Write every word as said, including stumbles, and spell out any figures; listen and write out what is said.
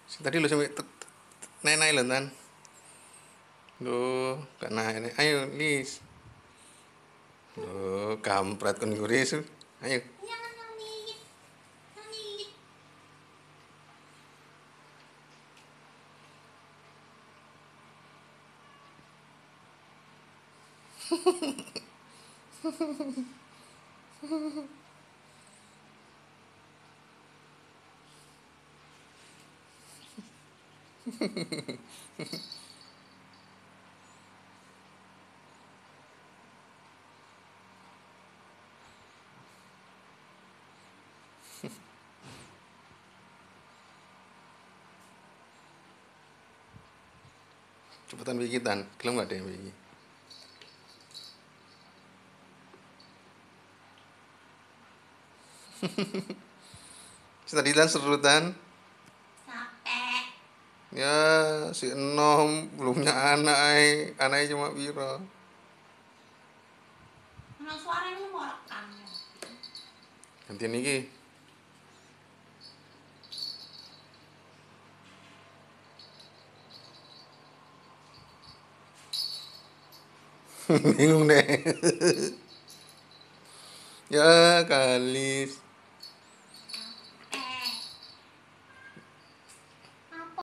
Tadi lu sampai naik-naik lho, Tan. Duh, gak naik. Ayo, Lis. Duh, kampret kon guris. Ayo. Cepetan bikitan, kelem gak ada yang biki. Tadi Tan seru Tan. Capek. Ya, si Enom belumnya anak ay. Anaknya cuma piro. Nah, suaranya mau rekam. Gantian iki. Bingung deh. Ya, Kalis.